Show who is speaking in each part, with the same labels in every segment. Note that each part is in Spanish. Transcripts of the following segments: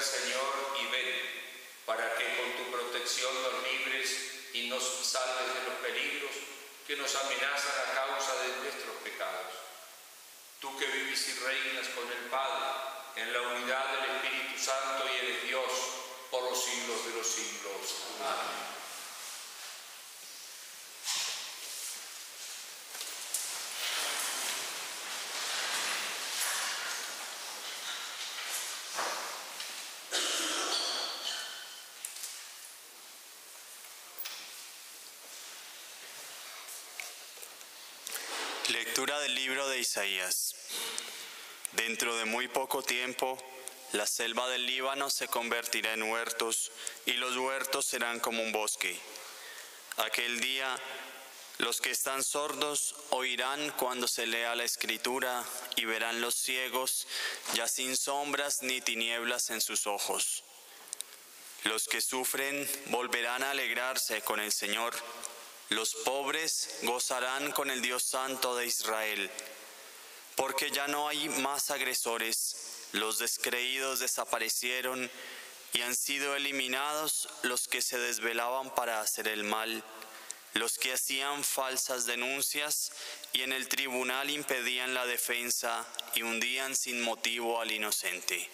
Speaker 1: Señor, y ven, para que con tu protección nos libres y nos salves de los peligros que nos amenazan a causa de nuestros pecados. Tú que vives y reinas con el Padre, en la unidad del Espíritu Santo y eres Dios por los siglos de los siglos. Amén.
Speaker 2: Lectura del libro de Isaías. Dentro de muy poco tiempo, la selva del Líbano se convertirá en huertos y los huertos serán como un bosque. Aquel día, los que están sordos oirán cuando se lea la Escritura y verán los ciegos ya sin sombras ni tinieblas en sus ojos. Los que sufren volverán a alegrarse con el Señor. Los pobres gozarán con el Dios Santo de Israel, porque ya no hay más agresores, los descreídos desaparecieron y han sido eliminados los que se desvelaban para hacer el mal, los que hacían falsas denuncias y en el tribunal impedían la defensa y hundían sin motivo al inocente.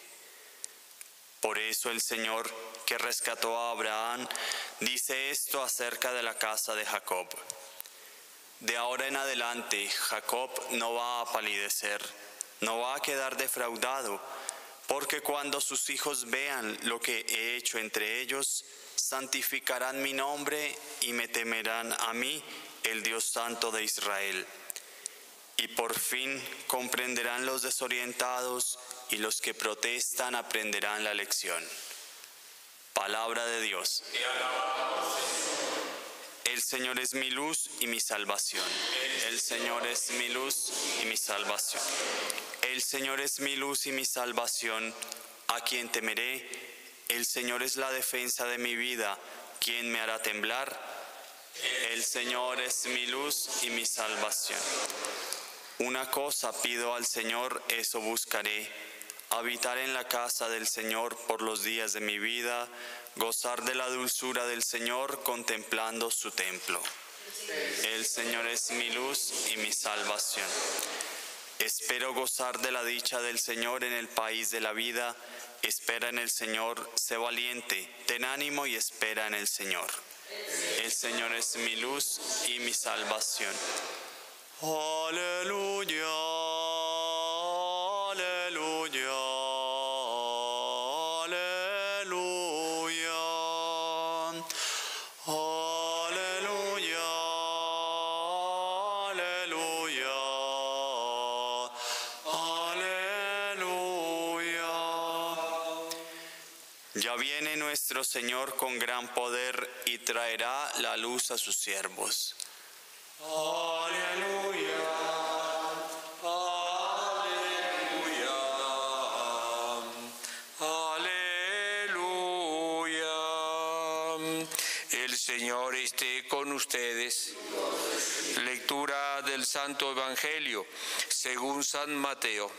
Speaker 2: Por eso el Señor, que rescató a Abraham, dice esto acerca de la casa de Jacob. De ahora en adelante, Jacob no va a palidecer, no va a quedar defraudado, porque cuando sus hijos vean lo que he hecho entre ellos, santificarán mi nombre y me temerán a mí, el Dios Santo de Israel. Y por fin comprenderán los desorientados y los que protestan aprenderán la lección. Palabra de Dios.
Speaker 1: Te alabamos, Señor.
Speaker 2: El Señor es mi luz y mi salvación. El Señor es mi luz y mi salvación. El Señor es mi luz y mi salvación. ¿A quién temeré? El Señor es la defensa de mi vida. ¿Quién me hará temblar? El Señor es mi luz y mi salvación. Una cosa pido al Señor, eso buscaré: habitar en la casa del Señor por los días de mi vida, gozar de la dulzura del Señor contemplando su templo. El Señor es mi luz y mi salvación. Espero gozar de la dicha del Señor en el país de la vida. Espera en el Señor, sé valiente, ten ánimo y espera en el Señor. El Señor es mi luz y mi salvación. Aleluya, aleluya, aleluya, aleluya, aleluya, aleluya. Ya viene nuestro Señor con gran poder y traerá la luz a sus siervos. Aleluya, aleluya, aleluya.
Speaker 1: El Señor esté con ustedes. Lectura del Santo Evangelio según San Mateo.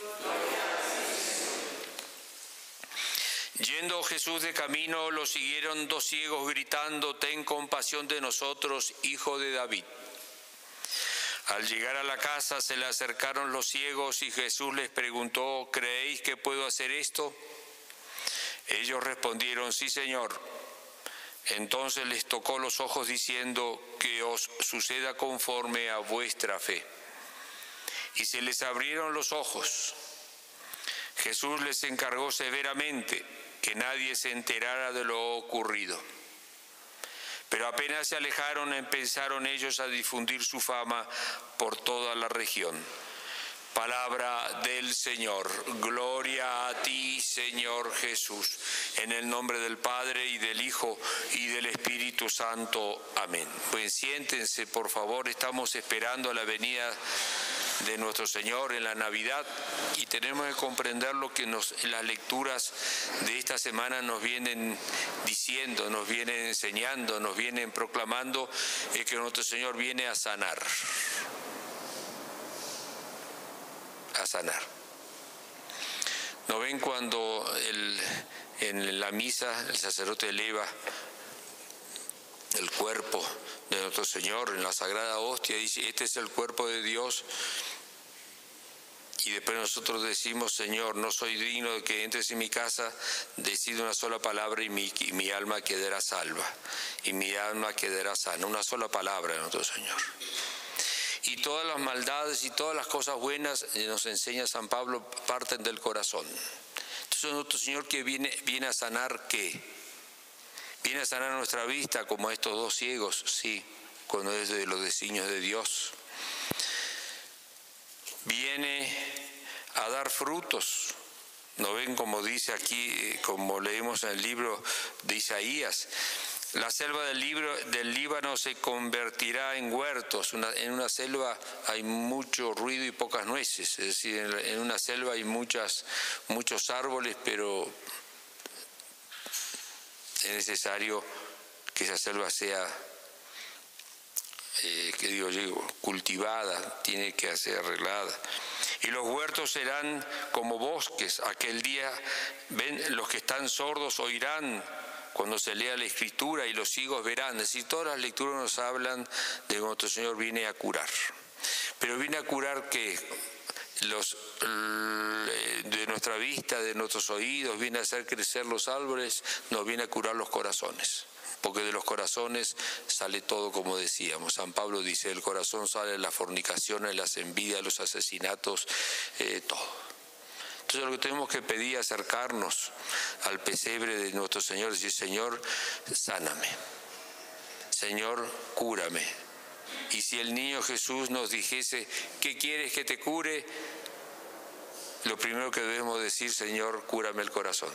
Speaker 1: Yendo Jesús de camino, lo siguieron dos ciegos gritando: «Ten compasión de nosotros, Hijo de David». Al llegar a la casa se le acercaron los ciegos y Jesús les preguntó: «¿Creéis que puedo hacer esto?». Ellos respondieron: «Sí, Señor». Entonces les tocó los ojos diciendo: «Que os suceda conforme a vuestra fe». Y se les abrieron los ojos. Jesús les encargó severamente que nadie se enterara de lo ocurrido. Pero apenas se alejaron, empezaron ellos a difundir su fama por toda la región. Palabra del Señor. Gloria a ti, Señor Jesús. En el nombre del Padre, y del Hijo, y del Espíritu Santo. Amén. Pues siéntense, por favor. Estamos esperando la venida de nuestro Señor en la Navidad y tenemos que comprender lo que las lecturas de esta semana nos vienen diciendo, nos vienen enseñando, nos vienen proclamando que nuestro Señor viene a sanar. A sanar. ¿No ven cuando en la misa el sacerdote eleva el cuerpo de nuestro Señor en la Sagrada Hostia, dice, este es el cuerpo de Dios. Y después nosotros decimos, Señor, no soy digno de que entres en mi casa, decid una sola palabra y mi alma quedará salva, y mi alma quedará sana. Una sola palabra de nuestro Señor. Y todas las maldades y todas las cosas buenas, nos enseña San Pablo, parten del corazón. Entonces nuestro Señor que viene a sanar, ¿qué? Viene a sanar nuestra vista, como estos dos ciegos, sí, cuando es de los designios de Dios. Viene a dar frutos. ¿No ven como dice aquí, como leemos en el libro de Isaías? La selva del Líbano se convertirá en huertos. En una selva hay mucho ruido y pocas nueces. Es decir, en una selva hay muchos árboles, pero es necesario que esa selva sea, cultivada, tiene que ser arreglada. Y los huertos serán como bosques. Aquel día, ven, los que están sordos oirán cuando se lea la Escritura, y los ciegos verán. Es decir, todas las lecturas nos hablan de que nuestro Señor viene a curar. Pero viene a curar que de nuestra vista, de nuestros oídos, viene a hacer crecer los árboles, nos viene a curar los corazones. Porque de los corazones sale todo, como decíamos. San Pablo dice, del corazón salen las fornicaciones, las envidias, los asesinatos, todo. Entonces lo que tenemos que pedir es acercarnos al pesebre de nuestro Señor y decir, Señor, sáname. Señor, cúrame. Y si el niño Jesús nos dijese, ¿qué quieres que te cure? Lo primero que debemos decir, Señor, cúrame el corazón.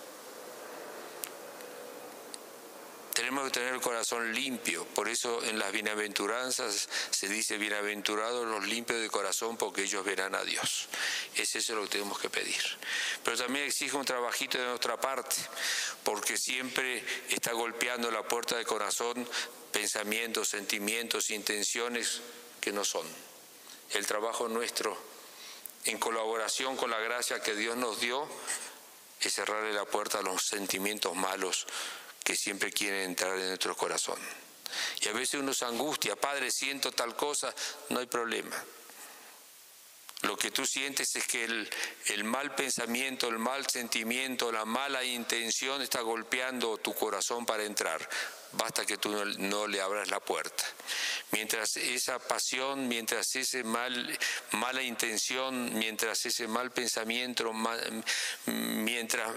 Speaker 1: Tenemos que tener el corazón limpio, por eso en las bienaventuranzas se dice, bienaventurados los limpios de corazón, porque ellos verán a Dios. Es eso lo que tenemos que pedir. Pero también exige un trabajito de nuestra parte, porque siempre está golpeando la puerta del corazón pensamientos, sentimientos, intenciones que no son. El trabajo nuestro, en colaboración con la gracia que Dios nos dio, es cerrarle la puerta a los sentimientos malos que siempre quieren entrar en nuestro corazón. Y a veces uno se angustia, Padre, siento tal cosa, no hay problema. Lo que tú sientes es que el mal pensamiento, el mal sentimiento, la mala intención está golpeando tu corazón para entrar. Basta que tú no le abras la puerta. Mientras esa pasión, mientras esa mala intención, mientras ese mal pensamiento, mientras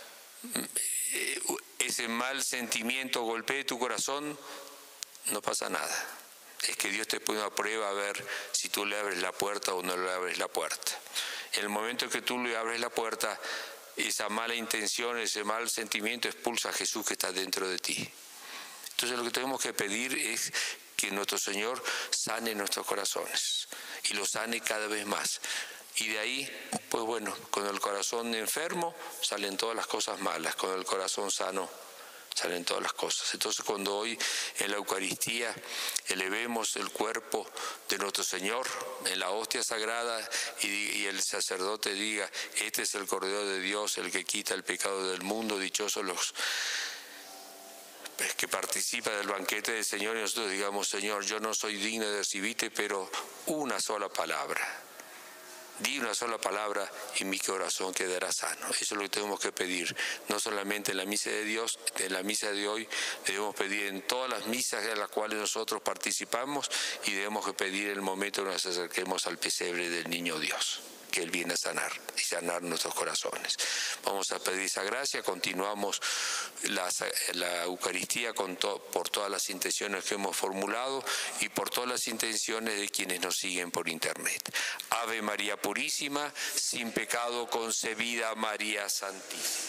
Speaker 1: ese mal sentimiento golpee tu corazón, no pasa nada. Es que Dios te pone a prueba a ver si tú le abres la puerta o no le abres la puerta. En el momento que tú le abres la puerta, esa mala intención, ese mal sentimiento expulsa a Jesús que está dentro de ti. Entonces lo que tenemos que pedir es que nuestro Señor sane nuestros corazones y los sane cada vez más. Y de ahí, pues bueno, con el corazón enfermo salen todas las cosas malas, con el corazón sano salen todas las cosas. Entonces cuando hoy en la Eucaristía elevemos el cuerpo de nuestro Señor en la hostia sagrada y el sacerdote diga, este es el Cordero de Dios, el que quita el pecado del mundo, dichosos los que participan del banquete del Señor, y nosotros digamos, Señor, yo no soy digno de recibirte, pero una sola palabra. Di una sola palabra y mi corazón quedará sano. Eso es lo que tenemos que pedir, no solamente en la misa de Dios, en la misa de hoy, debemos pedir en todas las misas en las cuales nosotros participamos, y debemos que pedir en el momento que nos acerquemos al pesebre del niño Dios, que Él viene a sanar y sanar nuestros corazones. Vamos a pedir esa gracia, continuamos la Eucaristía por todas las intenciones que hemos formulado y por todas las intenciones de quienes nos siguen por internet. Ave María Purísima, sin pecado concebida, María Santísima.